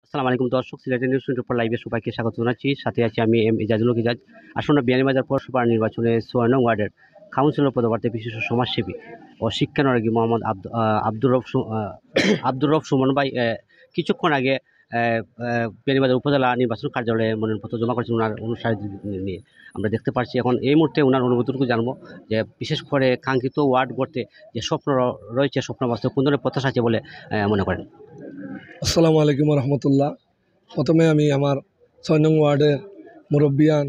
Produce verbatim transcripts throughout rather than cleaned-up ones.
আসসালামু আলাইকুম দর্শক, সিলেট নিউজ টোয়েন্টি ফোর লাইভে সবাইকে স্বাগত জানাচ্ছি। সাথে আছি আমি এম ইজাজুল ইজাজ। আসন্ন বিয়ানীবাজার পৌরসভা নির্বাচনে ছয় নং ওয়ার্ডের কাউন্সিলর পদপ্রার্থী বিশিষ্ট সমাজসেবী ও শিক্ষানুরাগী মোহাম্মদ আব্দু আহ, আব্দুর রব সু- আহ, আব্দুর রব সুমন ভাই আহ, কিছুক্ষণ আগে আহ, আহ, বিয়ানীবাজার উপজেলা নির্বাচন কার্যালয়ে মনোনয়নপত্র জমা করেছেন ওনার অনুসারী নিয়ে। আমরা দেখতে পাচ্ছি এখন এই মুহূর্তে ওনার অনুভূতিটুকু জানবো, যে বিশেষ করে কাঙ্ক্ষিত ওয়ার্ড গড়তে যে স্বপ্ন র- রয়েছে, স্বপ্ন বাস্তবে কোন ধরনের প্রত্যাশা আছে বলে আহ, মনে করেন? আসসালামু আলাইকুম রহমতুল্লাহ। প্রথমে আমি আমার ছয় নং ওয়ার্ডের মুরব্বিয়ান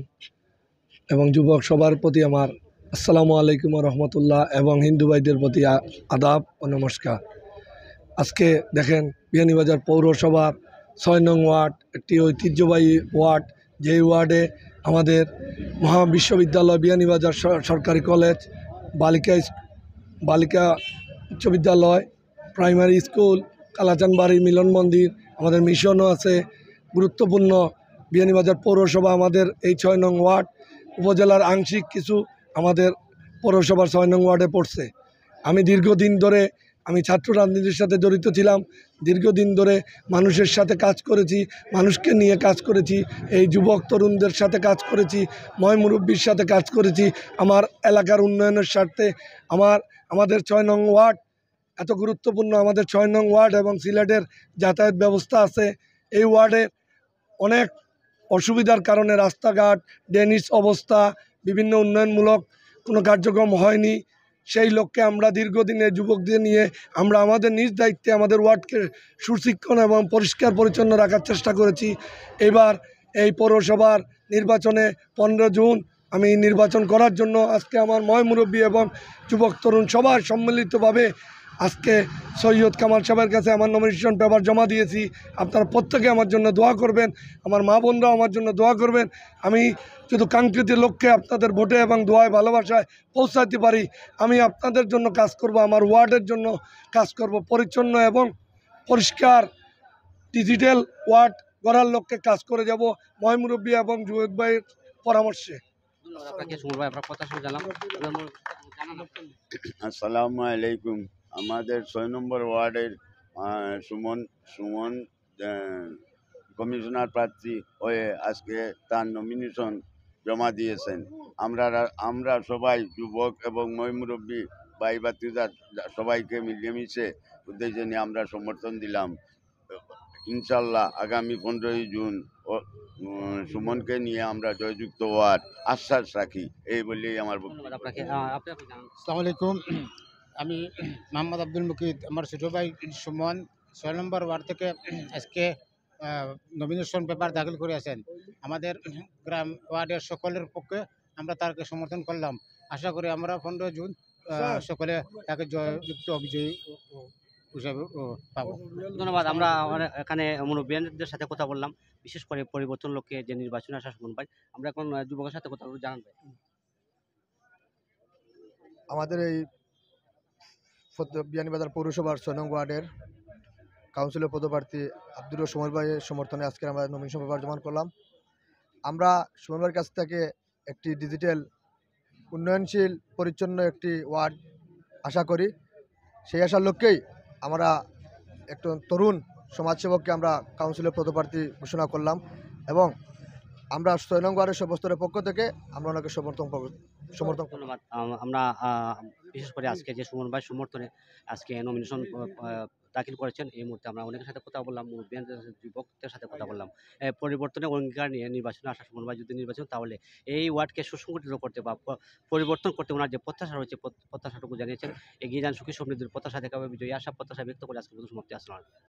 এবং যুবক সবার প্রতি আমার আসসালামু আলাইকুম রহমতুল্লাহ এবং হিন্দু ভাইদের প্রতি আ- আদাব ও নমস্কার। আজকে দেখেন বিয়ানীবাজার পৌরসভার ছয় নং ওয়ার্ড একটি ঐতিহ্যবাহী ওয়ার্ড, যেই ওয়ার্ডে আমাদের মহা বিশ্ববিদ্যালয়, বিয়ানীবাজার স- সরকারি কলেজ, বালিকা ইস- বালিকা উচ্চ বিদ্যালয়, প্রাইমারি স্কুল, কালাচানবাড়ি মিলন মন্দির, আমাদের মিশনও আছে। গুরুত্বপূর্ণ বিয়ানীবাজার পৌরসভা আমাদের এই ছয় নং ওয়ার্ড উপজেলার আংশিক কিছু আমাদের পৌরসভার ছয় নং ওয়ার্ডে পড়ছে। আমি দীর্ঘদিন ধরে আমি ছাত্র রাজনীতির সাথে জড়িত ছিলাম। দীর্ঘদিন ধরে মানুষের সাথে কাজ করেছি, মানুষকে নিয়ে কাজ করেছি, এই যুবক তরুণদের সাথে কাজ করেছি, ময় মুরব্বীর সাথে কাজ করেছি আমার এলাকার উন্নয়নের স্বার্থে। আমার আমাদের ছয় নং ওয়ার্ড এত গুরুত্বপূর্ণ। আমাদের ছয় নং ওয়ার্ড এবং সিলেটের যাতায়াত ব্যবস্থা আছে। এই ওয়ার্ডে অনেক অসুবিধার কারণে রাস্তাঘাট, ড্রেনেজ অবস্থা, বিভিন্ন উন্নয়নমূলক কোনো কার্যক্রম হয়নি। সেই লক্ষ্যে আমরা দীর্ঘদিনের যুবকদের নিয়ে আমরা আমাদের নিজ দায়িত্বে আমাদের ওয়ার্ডকে সুশিক্ষণ এবং পরিষ্কার পরিচ্ছন্ন রাখার চেষ্টা করেছি। এবার এই পৌরসভার নির্বাচনে পনেরো জুন আমি নির্বাচন করার জন্য আজকে আমার ময় মুরব্বী এবং যুবক তরুণ সবার সম্মিলিতভাবে আজকে সৈয়দ কামাল সাহেবের কাছে আমার নমিনেশন পেপার জমা দিয়েছি। আপনারা প্রত্যেকে আমার জন্য দোয়া করবেন, আমার মা বোনরাও আমার জন্য দোয়া করবেন। আমি শুধু কাঙ্ক্ষিত লক্ষ্যে আপনাদের ভোটে এবং দোয়ায় ভালোবাসায় পৌঁছাতে পারি। আমি আপনাদের জন্য কাজ করব, আমার ওয়ার্ডের জন্য কাজ করব, পরিচ্ছন্ন এবং পরিষ্কার ডিজিটাল ওয়ার্ড গড়ার লক্ষ্যে কাজ করে যাব ময় মুরব্বী এবং যুবক ভাইয়ের পরামর্শে। ধন্যবাদ আপনাকে সুমন ভাই, আপনার প্রত্যাশা জানালাম। আসসালামু আলাইকুম। আমাদের ছয় নম্বর ওয়ার্ডের আহ, সুমন সুমন আহ, কমিশনার প্রার্থী হয়ে আজকে তার নমিনেশন জমা দিয়েছেন। আমরা রা- আমরা সবাই যুবক এবং মই মুরব্বী ভাই ভাতিজা সবাইকে মিলেমিশে উদ্দেশ্যে নিয়ে আমরা সমর্থন দিলাম। ইনশাল্লাহ আগামী পনেরোই জুন ও উম, সুমনকে নিয়ে আমরা জয়যুক্ত হওয়ার আশ্বাস রাখি, এই বলেই আমার বক্তব্য। ধন্যবাদ আপনাকে। আহ, আপনি আপনি জানান। আসসালামু আলাইকুম। আমি মোহাম্মদ আব্দুল মুকিদ, আমার ছোটো ভাই সুমন ছয় নম্বর ওয়ার্ড থেকে আজকে নমিনেশন পেপার দাখিল করে আছেন। আমাদের গ্রাম ওয়ার্ডের সকলের পক্ষে আমরা তাকে সমর্থন করলাম। আশা করি আমরা পনেরো জুন আহ, সকলে তাকে জয়যুক্ত অভিজয়ী হিসাবে পাবো। ধন্যবাদ। আমরা অনেক- এখানে মুরব্বিয়ানদের সাথে কথা বললাম, বিশেষ করে পরিবর্তন লক্ষ্যে যে নির্বাচনে আসা সুমন ভাই। আমরা এখন আহ, যুবকের সাথে কথা বলবো, জানান ভাই। আমাদের এই ফত- বিয়ানীবাজার পৌরসভার ছয় নং ওয়ার্ডের কাউন্সিলর পদপ্রার্থী আব্দুর রব সুমন ভাইয়ের সমর্থনে আজকে আমরা নমিনেশন পেপার জমা করলাম। আমরা সুমন ভাইয়ের কাছ থেকে একটি ডিজিটাল উন্নয়নশীল পরিচ্ছন্ন একটি ওয়ার্ড আশা করি। সেই আশার লক্ষ্যেই আমরা একটু তরুণ সমাজসেবককে আমরা কাউন্সিলর পদপ্রার্থী ঘোষণা করলাম এবং আমরা ছয় নং ওয়ার্ডের সর্বস্তরের পক্ষ থেকে আমরা ওনাকে সমর্থন করব- সমর্থন করব। ধন্যবাদ। আম- আমরা আহ, বিশেষ করে আজকে যে সুমন ভাই সমর্থনে আজকে নমিনেশন দাখিল করেছেন, এই মুহূর্তে আমরা অনেকের সাথে কথা বললাম, মুরব্বিয়ানদের সাথে, যুবকদের সাথে কথা বললাম। এ, পরিবর্তনের অঙ্গীকার নিয়ে নির্বাচনে আসা সুমন ভাই যদি নির্বাচন, তাহলে এই ওয়ার্ডকে সুসংগঠিত করতে বা প- পরিবর্তন করতে ওনার যে প্রত্যাশা রয়েছে, প্রত- প্রত্যাশাটুকু জানিয়েছেন। এগিয়ে যান সুখী সমৃদ্ধির প্রত্যাশা থেকে বিজয়ী আশা প্রত্যাশা ব্যক্ত করে আজকে প্রথম সমাপ্তি আসলাম।